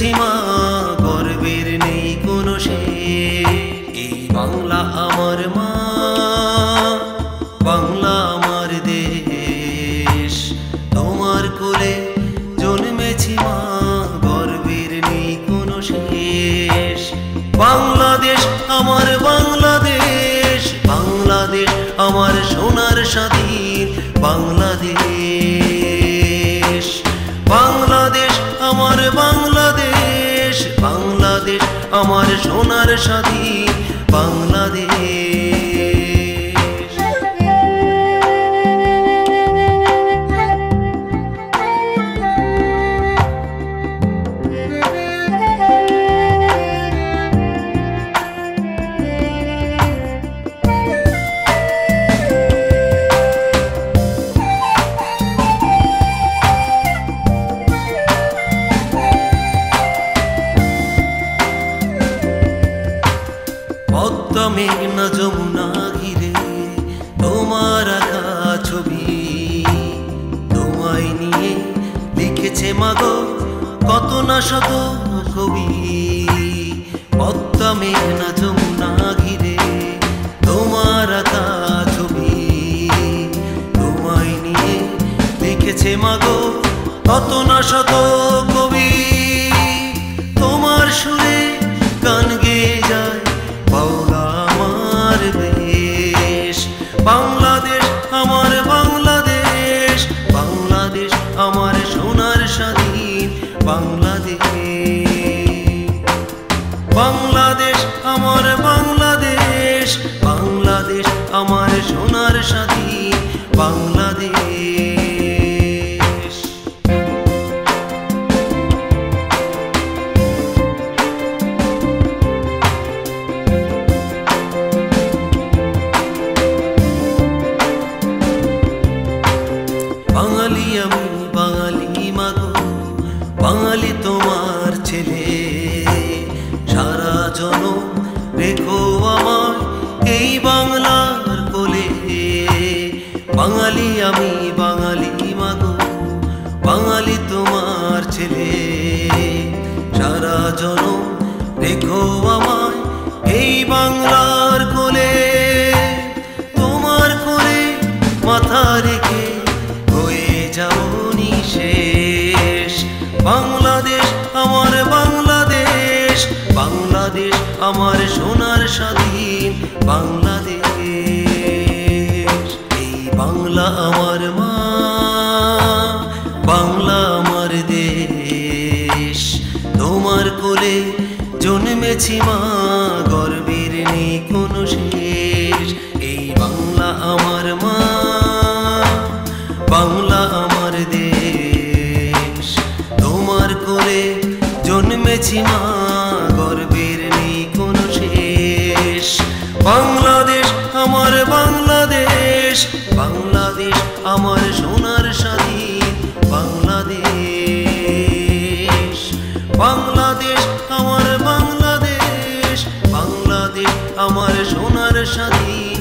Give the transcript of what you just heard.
জন্মেছি মা গর্বের নেই কোনো শেষ। এই বাংলা আমার মা, বাংলা আমার দেশ। তোমার কোলে জন্মেছি মা গর্বের নেই কোনো শেষ। বাংলাদেশ আমার বাংলাদেশ, বাংলাদেশ আমার সোনার স্বাধীন বাংলাদেশ। বাংলাদেশ আমার বাংলাদেশ, বাংলাদেশ আমার সোনার স্বাধীন বাংলাদেশ। পদ্মা মেঘনা যমুনা ঘিরে তোমার আঁকা ছবি, তোমায় নিয়ে লিখেছে মাগো কত না শত কবি। পদ্মা মেঘনা যমুনা ঘিরে তোমার আঁকা ছবি, তোমায় নিয়ে লিখেছে মাগো কত না শত কবি। তোমার সুরে গান গেয়ে যায় বাংলা আমার দেশ। বাংলাদেশ আমার বাংলাদেশ, বাংলাদেশ আমার সোনার স্বাধীন বাংলাদেশ। বাংলাদেশ আমার বাংলাদেশ, বাংলাদেশ আমার সোনার স্বাধীন বাংলাদেশ। বাঙালি আমি বাঙালি মাগো, বাঙালি তোমার ছেলে। সারা জনম রেখো আমার এই বাংলার কোলে। বাঙালি আমি বাঙালি মাগো, বাঙালি তোমার ছেলে। সারা জনম রেখো আমায় এই বাংলার কোলে। তোমার কোলে মাথা রেখে হয়ে যাও নিঃশেষ। বাংলাদেশ আমার বাংলাদেশ, বাংলাদেশ আমার সোনার স্বাধীন বাংলাদেশ। এই বাংলা আমার মা, বাংলা আমার দেশ। তোমার কোলে জন্মেছি মা গর্বের নেই কোনো শেষ। এই বাংলা আমার মা, বাংলা আমার দেশ। তোমার কোলে জন্মেছি মা গর্বের নেই কোনো শেষ। বাংলাদেশ আমার বাংলাদেশ, বাংলাদেশ আমার সোনার স্বাধীন বাংলাদেশ। বাংলাদেশ আমার বাংলাদেশ, বাংলাদেশ আমার সোনার স্বাধীন